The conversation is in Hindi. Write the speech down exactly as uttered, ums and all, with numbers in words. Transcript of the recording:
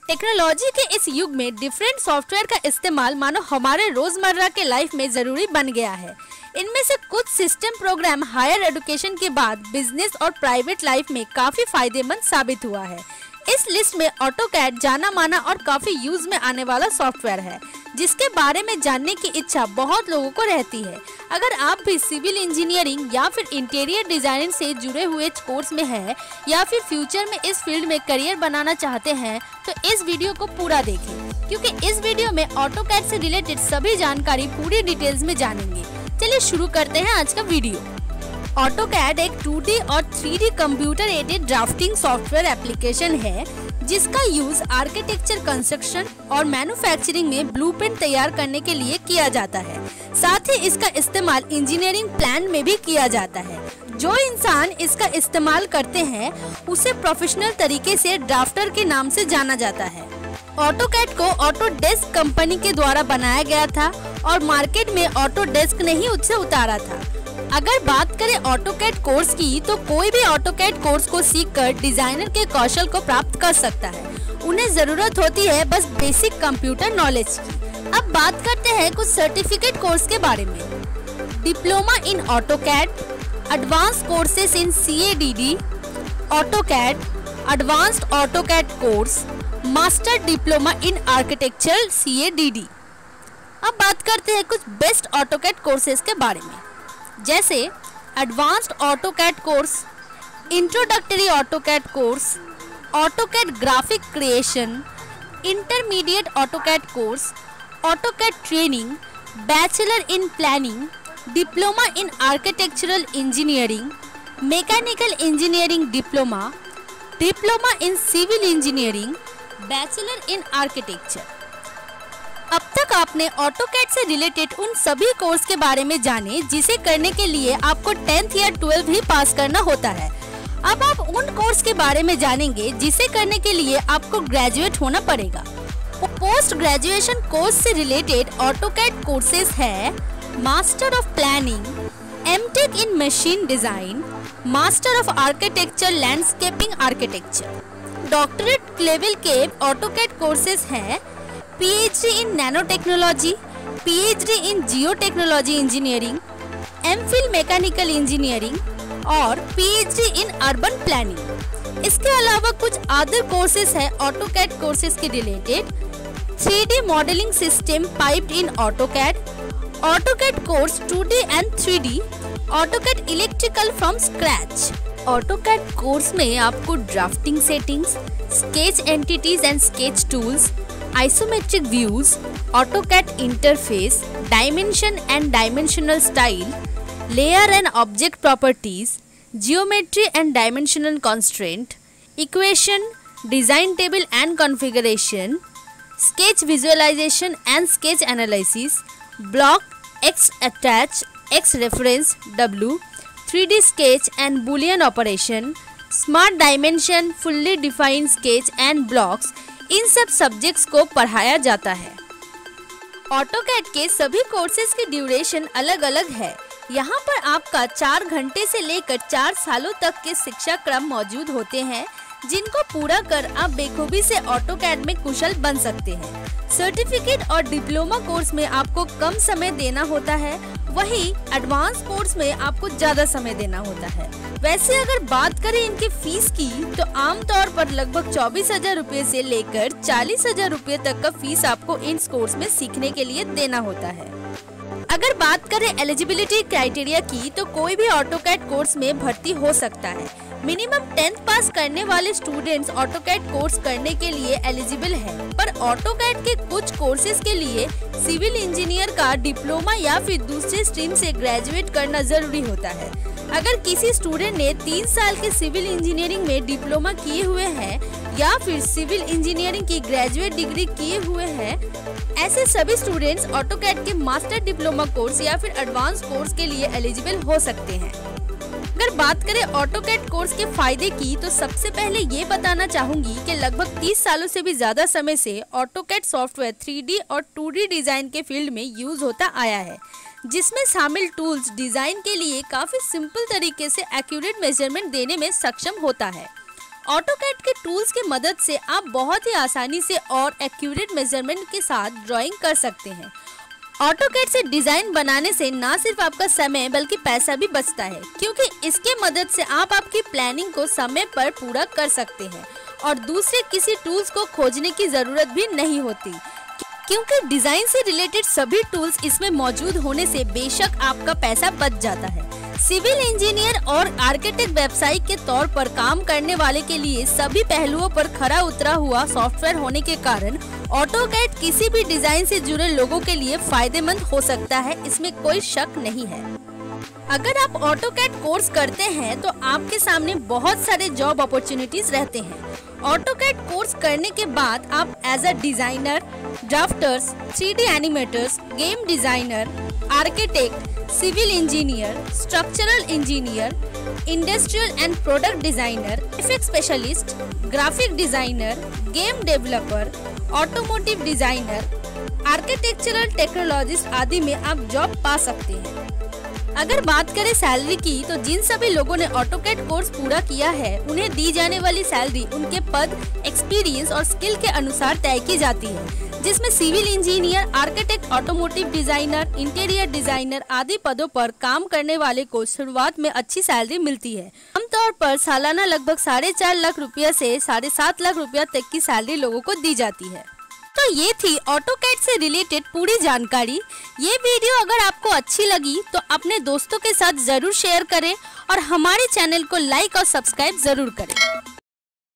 टेक्नोलॉजी के इस युग में डिफरेंट सॉफ्टवेयर का इस्तेमाल मानो हमारे रोजमर्रा के लाइफ में जरूरी बन गया है। इनमें से कुछ सिस्टम प्रोग्राम हायर एजुकेशन के बाद बिजनेस और प्राइवेट लाइफ में काफी फायदेमंद साबित हुआ है। इस लिस्ट में ऑटोकैड जाना माना और काफी यूज में आने वाला सॉफ्टवेयर है, जिसके बारे में जानने की इच्छा बहुत लोगों को रहती है। अगर आप भी सिविल इंजीनियरिंग या फिर इंटीरियर डिजाइनिंग से जुड़े हुए कोर्स में हैं या फिर फ्यूचर में इस फील्ड में करियर बनाना चाहते हैं तो इस वीडियो को पूरा देखें, क्योंकि इस वीडियो में ऑटोकैड से रिलेटेड सभी जानकारी पूरी डिटेल्स में जानेंगे। चलिए शुरू करते हैं आज का वीडियो। ऑटोकैड एक टू डी और three D computer aided drafting software application है, जिसका यूज आर्किटेक्चर, कंस्ट्रक्शन और मैन्युफैक्चरिंग में ब्लूप्रिंट तैयार करने के लिए किया जाता है। साथ ही इसका इस्तेमाल इंजीनियरिंग प्लान में भी किया जाता है। जो इंसान इसका इस्तेमाल करते हैं उसे प्रोफेशनल तरीके से ड्राफ्टर के नाम से जाना जाता है। ऑटोकैड को ऑटोडेस्क कंपनी के द्वारा बनाया गया था और मार्केट में ऑटोडेस्क ने ही उसे उतारा था। अगर बात करें ऑटोकैड कोर्स की, तो कोई भी ऑटोकैड कोर्स को सीखकर डिजाइनर के कौशल को प्राप्त कर सकता है। उन्हें जरूरत होती है बस बेसिक कंप्यूटर नॉलेज की। अब बात करते हैं कुछ सर्टिफिकेट कोर्स के बारे में। Diploma in AutoCAD, advance courses in C A D D, AutoCAD, advanced AutoCAD course, master diploma in architecture C A D D. अब बात करते हैं कुछ बेस्ट ऑटोकैड कोर्सेज के बारे में, जैसे advanced AutoCAD course, introductory AutoCAD course, AutoCAD graphic creation, intermediate AutoCAD course, AutoCAD training, bachelor in planning, diploma in architectural engineering, mechanical engineering diploma, diploma in civil engineering, bachelor in architecture. अब तक आपने ऑटोकैड से रिलेटेड उन सभी कोर्स के बारे में जाने जिसे करने के लिए आपको टेंथ या ट्वेल्थ ही पास करना होता है। अब आप उन कोर्स के बारे में जानेंगे जिसे करने के लिए आपको ग्रेजुएट होना पड़ेगा। पोस्ट ग्रेजुएशन कोर्स से रिलेटेड ऑटोकैड कोर्सेज है master of planning, MTech in machine design, master of architecture landscaping architecture. Doctorate level के ऑटोकैड कोर्सेज हैं PhD in nano technology, PhD in geo technology engineering, MPhil mechanical engineering और पीएचडी इन अर्बन प्लानिंग। इसके अलावा कुछ अदर कोर्सेज है ऑटोकैड कोर्सेज के related. Three D modelling system piped in AutoCAD, AutoCAD course two D and three D, AutoCAD electrical from scratch. AutoCAD course में आपको drafting settings, sketch entities and sketch tools, isometric views, AutoCAD interface, dimension and dimensional style, layer and object properties, geometry and dimensional constraint, equation, design table and configuration, sketch visualisation and sketch analysis, block, X attach, X reference, W, three D sketch and boolean operation, smart dimension, fully defined sketch and blocks, इन सब सब्जेक्ट्स को पढ़ाया जाता है। ऑटोकैड के सभी कोर्सेज की ड्यूरेशन अलग अलग है। यहाँ पर आपका चार घंटे से लेकर चार सालों तक के शिक्षा क्रम मौजूद होते हैं, जिनको पूरा कर आप बेखूबी से ऑटोकैड में कुशल बन सकते हैं। सर्टिफिकेट और डिप्लोमा कोर्स में आपको कम समय देना होता है, वहीं एडवांस कोर्स में आपको ज्यादा समय देना होता है। वैसे अगर बात करें इनकी फीस की, तो आमतौर पर लगभग चौबीस हजार रूपए से लेकर चालीस हजार रूपए तक का फीस आपको इन कोर्स में सीखने के लिए देना होता है। अगर बात करें एलिजिबिलिटी क्राइटेरिया की, तो कोई भी ऑटोकैड कोर्स में भर्ती हो सकता है। मिनिमम टेंथ पास करने वाले स्टूडेंट्स ऑटोकैड कोर्स करने के लिए एलिजिबल है, पर ऑटोकैड के कुछ कोर्सेज के लिए सिविल इंजीनियर का डिप्लोमा या फिर दूसरे स्ट्रीम से ग्रेजुएट करना जरूरी होता है। अगर किसी स्टूडेंट ने तीन साल के सिविल इंजीनियरिंग में डिप्लोमा किए हुए हैं या फिर सिविल इंजीनियरिंग की ग्रेजुएट डिग्री किए हुए हैं, ऐसे सभी स्टूडेंट्स ऑटोकैड के मास्टर डिप्लोमा कोर्स या फिर एडवांस कोर्स के लिए एलिजिबल हो सकते हैं। अगर बात करें ऑटोकैड कोर्स के फायदे की, तो सबसे पहले ये बताना चाहूंगी कि लगभग तीस सालों से भी ज्यादा समय से ऑटोकैड सॉफ्टवेयर थ्री डी और टू डी डिजाइन के फील्ड में यूज होता आया है, जिसमें शामिल टूल्स डिजाइन के लिए काफी सिंपल तरीके से एक्यूरेट मेजरमेंट देने में सक्षम होता है। ऑटोकैड के टूल्स की मदद से आप बहुत ही आसानी से और एक्यूरेट मेजरमेंट के साथ ड्राइंग कर सकते हैं। ऑटोकैड से डिजाइन बनाने से ना सिर्फ आपका समय बल्कि पैसा भी बचता है, क्योंकि इसके मदद से आप आपकी प्लानिंग को समय पर पूरा कर सकते हैं और दूसरे किसी टूल्स को खोजने की जरूरत भी नहीं होती, क्योंकि डिजाइन से रिलेटेड सभी टूल्स इसमें मौजूद होने से बेशक आपका पैसा बच जाता है। सिविल इंजीनियर और आर्किटेक्ट व्यवसायी के तौर पर काम करने वाले के लिए सभी पहलुओं पर खरा उतरा हुआ सॉफ्टवेयर होने के कारण ऑटोकैड किसी भी डिजाइन से जुड़े लोगों के लिए फायदेमंद हो सकता है, इसमें कोई शक नहीं है। अगर आप ऑटोकैड कोर्स करते हैं तो आपके सामने बहुत सारे जॉब अपॉर्चुनिटीज रहते हैं। ऑटोकैड कोर्स करने के बाद आप as a designer, drafters, three D animators, game designer, architect, civil engineer, structural engineer, industrial and product designer, graphic specialist, graphic designer, game developer, automotive designer, architectural technologist आदि में आप जॉब पा सकते हैं। अगर बात करें सैलरी की, तो जिन सभी लोगों ने ऑटोकैड कोर्स पूरा किया है उन्हें दी जाने वाली सैलरी उनके पद, एक्सपीरियंस और स्किल के अनुसार तय की जाती है, जिसमें civil engineer, architect, automotive designer, interior designer आदि पदों पर काम करने वाले को शुरुआत में अच्छी सैलरी मिलती है। आमतौर पर सालाना लगभग साढ़े चार लाख रुपया से साढ़े सात लाख रुपया तक की सैलरी लोगों को दी जाती है। तो ये थी ऑटोकैड से रिलेटेड पूरी जानकारी। ये वीडियो अगर आपको अच्छी लगी तो अपने दोस्तों के साथ जरूर शेयर करें और हमारे चैनल को लाइक और सब्सक्राइब जरूर करें।